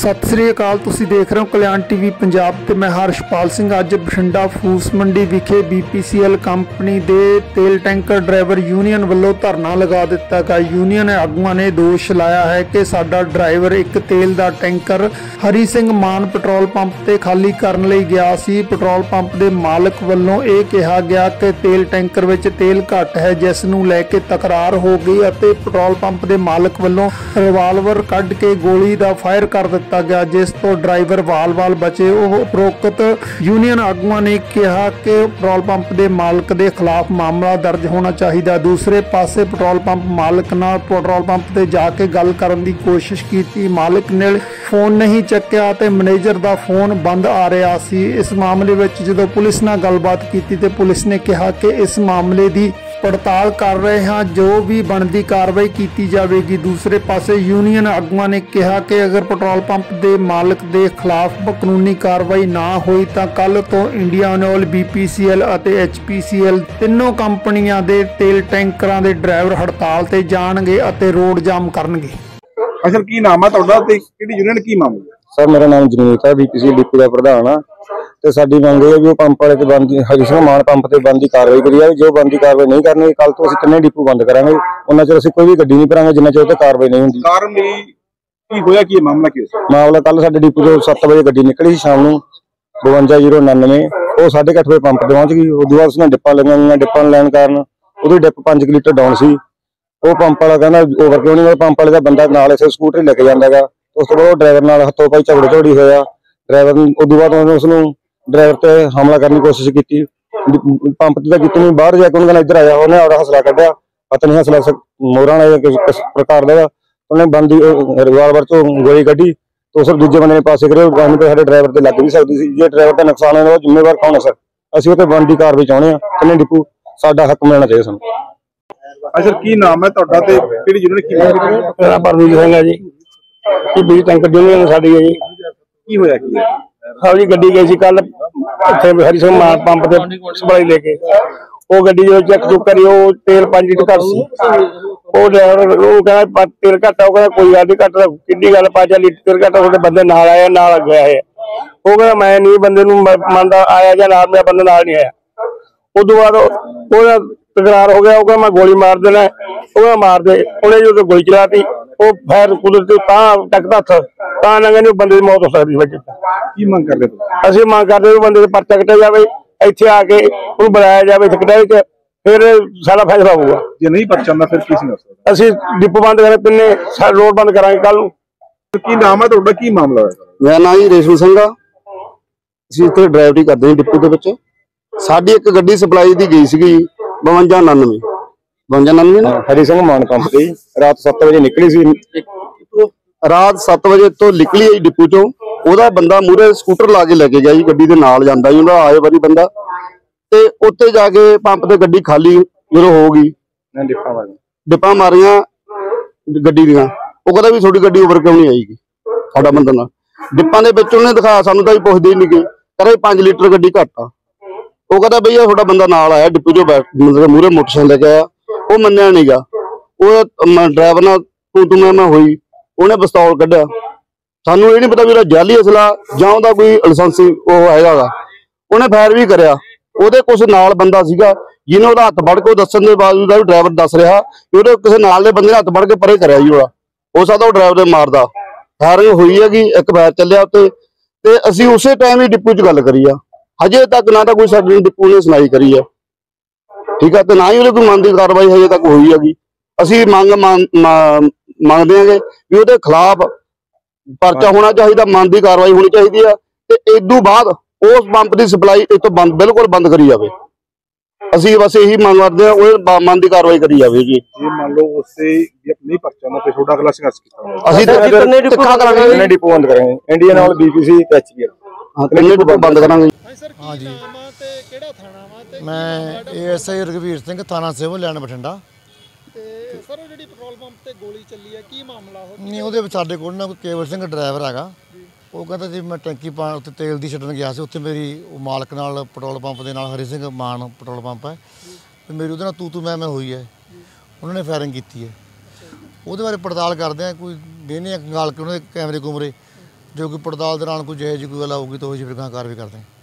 सत श्री अकाल। तुसीं देख रहे हो कल्याण टीवी पंजाब ते मैं हर्षपाल सिंह। अज बठिंडा फूस मंडी विखे BPCL कंपनी के तेल टैंकर ड्राइवर यूनियन वालों धरना लगा दिता गया। यूनियन आगुआं ने दोष लाया है कि साडा ड्राइवर एक तेल का टैंकर हरी सिंह मान पेट्रोल पंप ते खाली करन लई गया सी। पेट्रोल पंप के मालक वालों यह कहा गया कि तेल टैंकर विच तेल घट है, जिस नूं लैके तकरार हो गई और पेट्रोल पंप के मालक वालों रिवाल्वर कढ़ के गोली का फायर कर दिता गया, जिस तो ड्राइवर वाल बचे। उपरोक्त यूनियन आगुआं ने कहा कि पेट्रोल पंप के मालक के खिलाफ मामला दर्ज होना चाहिए। दूसरे पासे पेट्रोल पंप मालक नाल पेट्रोल पंप ते जाके गल करन दी कोशिश की, मालक ने फोन नहीं चक्या ते मैनेजर का फोन बंद आ रहा सी। इस मामले में जो पुलिस नाल गलबात की तो पुलिस ने कहा कि इस मामले की पड़ताल कर रहे हैं, जो भी बनती कार्रवाई की जाएगी। दूसरे पासे यूनियन आगुआं ने कहा कि अगर पेट्रोल पंप के मालक के खिलाफ कानूनी कार्रवाई ना हुई तो कल तो इंडियन ऑयल BPCL और HPCL तीनों कंपनियों के तेल टैंकरां के ड्राइवर हड़ताल ते जाणगे और रोड जाम करनगे। अच्छा, की नाम है तुहाडा ते किहड़ी यूनियन की मामला? सर मेरा नाम जमीत है, BPCL डिपो का प्रधान हाँ। तो साडी मंग है भी वो पंप वाले बंद हरी सिंह मान पंप से बंद की कार्रवाई करी जाए। जो बंद की कार्रवाई नहीं करनी, कल तो असं 3 डिपो बंद करांगे। उन्ना चਿਰ ਅਸੀਂ कोई भी गड्डी नहीं भरांगे जिन्ना चਿਰ कार्रवाई नहीं होंगी। कारण की होया की मामला की मामला कल साडे डिपो तो 7 बजे गड्डी निकली शाम को 52099 वो 8:30 बजे पंप ते पहुंच गई। उस बाद उसने डिप्पा लईआं, डिप्पा लैण कारण उहदी डिप 5 लीटर डाउन सी। वो पंप वाला कहना ओवर क्यों नहीं, पंप वाले का बंदा नाल इसे स्कूटर लेके जांदा गा। उस तो बाद ड्राइवर नाल हत्थों पाई झगड़ झोड़ी होया। ड्राइवर उस बाद उन्होंने उसनूं ड्राइवर ते हमला करने की कोशिश की। पंप ते कीती नहीं, बाहर जाके उन्होंने इधर आया, उन्हें आपका हौसला कढ़िया, पता नहीं हौसला मोहरा ने किस प्रकार का उन्हें बंदी रिवाल्वर चो गोली कढ़ी तो सिर्फ दूजे बंदे ने पासे करे। साडे ड्राइवर ते लग भी सकती सी। जे ड्राइवर का नुकसान होया जिम्मेवार कौन है सर? असीं उहते बनदी कार्रवाई चाहुंदे हां, किन्ने डिपो साडा हक मिलना चाहिए सानूं। अच्छा, की नाम है तुहाडा ते किहड़ी यूनियन की मामला? मेरा परमजीत सिंह है जी, बीज टैंकर यूनियन साडी है जी। की होया की है? हाँ जी, गड्डी गई सी कल इत्थे हरी सिंह मान पंप ते सप्लाई लेके। वो गड्डी जो चेक चुक करी वो तेल 5 लीटर घट सी। वो ड्राइवर वो कहना तेल घट है, वो कहना कोई गल नहीं घट, कितनी गल 5 लीटर घट है, बंदे नाल आए नाल गया है। वो कहना मैं नहीं बंदे नूं मनदा आया जां नाल, मेरा बंदा नाल नहीं आया। उस बाद वो तकरार हो गया, वो कहना मैं गोली मार देना, वो मार दे। उन्हें जो गोली चलाती वो फायर कुदरती टकदा हथ लंघे बंदे की मौत हो सकती है। की मंग करदे तुसीं? ਅਸੀਂ ਮੰਗ ਕਰਦੇ ਵੀ ਬੰਦੇ ਦੇ ਪਰਚਾ ਕੱਟਿਆ ਜਾਵੇ, ਇੱਥੇ ਆ ਕੇ ਉਹਨੂੰ ਬੁਲਾਇਆ ਜਾਵੇ ਕਟਾਈ ਚ, ਫਿਰ ਸਾਡਾ ਫੈਸਲਾ ਹੋਊਗਾ। ਜੇ ਨਹੀਂ ਪਰਚਾ ਹੁੰਦਾ ਫਿਰ ਕੀ ਸੀ? ਅਸੀਂ ਡਿਪੋ ਬੰਦ ਕਰਾਂਗੇ, ਤਿੰਨੇ ਰੋਡ ਬੰਦ ਕਰਾਂਗੇ ਕੱਲ ਨੂੰ। ਕੀ ਨਾਮ ਹੈ ਤੁਹਾਡਾ, ਕੀ ਮਾਮਲਾ ਹੋਇਆ? ਮੇਰਾ ਨਾਮ ਜੀ ਰੇਸ਼ਮ ਸਿੰਘ ਆ। ਅਸੀਂ ਇੱਥੇ ਡਰਾਈਵਰੀ ਕਰਦੇ ਹਾਂ ਡਿਪੋ ਦੇ ਵਿੱਚ। ਸਾਡੀ ਇੱਕ ਗੱਡੀ ਸਪਲਾਈ ਦੀ ਗਈ ਸੀਗੀ 5299 ਨਾ ਹਰੀ ਸਿੰਘ ਮਾਨ ਪੰਪ ਤੇ ਰਾਤ 7 ਵਜੇ ਨਿਕਲੀ ਸੀ। ਰਾਤ 7 ਵਜੇ ਤੋਂ ਨਿਕਲੀ ਹੈ ਡਿਪੂ ਚੋਂ। ਉਹਦਾ ਬੰਦਾ ਮੂਹਰੇ ਸਕੂਟਰ ਲਾ ਕੇ ਲੈ ਕੇ ਗਿਆ ਜੀ, ਗੱਡੀ ਦੇ ਨਾਲ ਜਾਂਦਾ ਜੀ ਉਹਦਾ ਆਏ ਵਾਰੀ ਬੰਦਾ। ਤੇ ਉੱਥੇ ਜਾ ਕੇ ਪੰਪ ਤੇ ਗੱਡੀ ਖਾਲੀ ਜਦੋਂ ਹੋ ਗਈ, ਡਿੱਪਾਂ ਮਾਰੀਆਂ ਗੱਡੀ ਦੀਆਂ। ਉਹ ਕਹਿੰਦਾ ਵੀ ਤੁਹਾਡੀ ਗੱਡੀ ਓਵਰ ਕਿਉਂ ਨਹੀਂ ਆਏਗੀ ਸਾਡਾ ਬੰਦਾ ਨਾਲ। ਡਿੱਪਾਂ ਦੇ ਵਿੱਚ ਉਹਨੇ ਦਿਖਾਇਆ, ਸਾਨੂੰ ਤਾਂ ਹੀ ਪੁੱਛਦੇ ਹੀ ਨਹੀਂ ਗਏ, ਕਹਿੰਦਾ 5 ਲੀਟਰ ਗੱਡੀ ਘੱਟ ਆ। ਉਹ ਕਹਿੰਦਾ ਬਈ ਆ ਤੁਹਾਡਾ ਬੰਦਾ ਨਾਲ ਆਇਆ ਡਿਪੂ ਚੋਂ ਮਤਲਬ ਮੂਹਰੇ ਮੋਟਰਸਾਈਕਲ ਲੈ ਕੇ ਆਇਆ। ਉਹ ਮੰਨਿਆ ਨੀ ਗਾ। ਉਹ ਡਰਾਈਵਰ ਨਾਲ ਤੂੰ ਮੈਂ ਹੋਈ, ਉਹਨੇ ਪਿਸਤੌਲ ਕੱਢਿਆ। ਸਾਨੂੰ ਇਹ ਨਹੀਂ ਪਤਾ ਵੀ ਉਹਦਾ ਜਾਲੀ ਅਸਲਾ ਜਾਂ ਉਹਦਾ ਕੋਈ ਲਾਇਸੈਂਸੀ ਉਹ ਹੈਗਾ ਗਾ। ਉਹਨੇ ਫਾਇਰ ਵੀ ਕਰਿਆ। ਉਹਦੇ ਕੁਛ ਨਾਲ ਬੰਦਾ ਸੀਗਾ ਜਿਹਨੇ ਉਹਦਾ ਹੱਥ ਫੜ ਕੇ ਦੱਸਣ ਦੇ ਬਾਵਜੂਦ ਵੀ ਡਰਾਈਵਰ ਦੱਸ ਰਿਹਾ ਕਿ ਉਹਦੇ ਕਿਸੇ ਨਾਲ ਦੇ ਬੰਦੇ ਨੇ ਹੱਥ ਫੜ ਕੇ ਪਰੇ ਕਰਿਆ ਜੀ। ਉਹਦਾ ਹੋ ਸਕਦਾ ਉਹ ਡਰਾਈਵਰ ਦੇ ਮਾਰਦਾ। ਫਾਇਰਿੰਗ ਹੋਈ ਹੈਗੀ, ਇੱਕ ਫਾਇਰ ਚੱਲਿਆ ਉੱਤੇ। ਤੇ ਅਸੀਂ ਉਸੇ ਟਾਈਮ ਹੀ ਡਿਪੂ 'ਚ ਗੱਲ ਕਰੀ ਆ। ਹਜੇ ਤੱਕ ਨਾ ਤਾਂ ਕੋਈ ਸਾਡੇ ਡਿਪੂ ਨੇ ਸੁਣਾਈ ਕਰੀ ਆ, ਠੀਕ ਆ, ਤੇ ਨਾ ਹੀ ਉਹਦੇ ਕੋਈ ਮਨ ਦੀ ਕਾਰਵਾਈ ਹਜੇ ਤੱਕ ਹੋਈ ਹੈਗੀ। ਅਸੀਂ ਮੰਗਦੇ ਹੈਗੇ ਵੀ ਉਹਦੇ ਖਿਲਾਫ ਪਰਚਾ ਹੋਣਾ ਚਾਹੀਦਾ, ਮਨ ਦੀ ਕਾਰਵਾਈ ਹੋਣੀ ਚਾਹੀਦੀ ਆ। ਤੇ ਇਦੋਂ ਬਾਅਦ ਉਸ ਪੰਪ ਦੀ ਸਪਲਾਈ ਇਹ ਤੋਂ ਬਿਲਕੁਲ ਬੰਦ ਕਰੀ ਜਾਵੇ। ਅਸੀਂ ਬਸ ਇਹੀ ਮੰਗ ਕਰਦੇ ਹਾਂ, ਉਹ ਮਨ ਦੀ ਕਾਰਵਾਈ ਕਰੀ ਜਾਵੇ ਜੀ। ਜੇ ਮੰਨ ਲਓ ਉਸੇ ਨਹੀਂ ਪਰਚਾ ਨਾ ਤੇ ਛੋਟਾ ਅਗਲਾ ਸੰਘਰਸ਼ ਕੀਤਾ ਅਸੀਂ ਤਿੱਖਾ ਕਰਾਂਗੇ, ਡਿਪੋ ਬੰਦ ਕਰਾਂਗੇ, ਇੰਡੀਅਨ ਆਇਲ BPC ਤੇ HPCL ਤਿੰਨੇ ਡਿਪੋ ਬੰਦ ਕਰਾਂਗੇ। हाँ जी, मैं ASI रघुवीर सिंह थाना सिविल लाइन बठिंडा। सर ਜਿਹੜੀ ਪੈਟਰੋਲ ਪੰਪ ਤੇ ਗੋਲੀ ਚੱਲੀ ਹੈ, ਕੀ ਮਾਮਲਾ ਹੋ? नहीं ਉਹਦੇ ਵਿੱਚ ਸਾਡੇ ਕੋਲ ਨਾ ਕੋਈ ਕੇਵਲ ਸਿੰਘ ਡਰਾਈਵਰ ਹੈਗਾ। ਉਹ ਕਹਿੰਦਾ ਜੀ ਮੈਂ ਟੈਂਕੀ ਪਾਣ ਉੱਤੇ ਤੇਲ ਦੀ ਛੱਡਣ ਗਿਆ ਸੀ। ਉੱਥੇ ਮੇਰੀ ਉਹ ਮਾਲਕ ਨਾਲ ਪੈਟਰੋਲ ਪੰਪ ਦੇ ਨਾਲ ਹਰੀ ਸਿੰਘ ਮਾਨ ਪੈਟਰੋਲ ਪੰਪ ਹੈ ਤੇ ਮੇਰੀ ਉਹਦੇ ਨਾਲ ਤੂੰ ਮੈਂ ਹੋਈ ਹੈ। ਉਹਨਾਂ ਨੇ ਫਾਇਰਿੰਗ ਕੀਤੀ ਹੈ। ਉਹਦੇ ਬਾਰੇ ਪੜਤਾਲ ਕਰਦੇ ਆ, ਕੋਈ ਦੇਣੇ ਗਾਲ ਕੇ ਉਹਨਾਂ ਦੇ ਕੈਮਰੇ ਕੁਮਰੇ ਜੋ ਕੋਈ ਪੜਤਾਲ ਦੌਰਾਨ ਕੋਈ ਜਿਹੋ ਜਿਹੀ ਕੋਈ ਗੱਲ ਆਊਗੀ ਤਾਂ ਉਹ ਜੀ ਫਿਰ ਗਾਂ ਕਾਰਵਾਈ ਕਰਦੇ ਹਾਂ।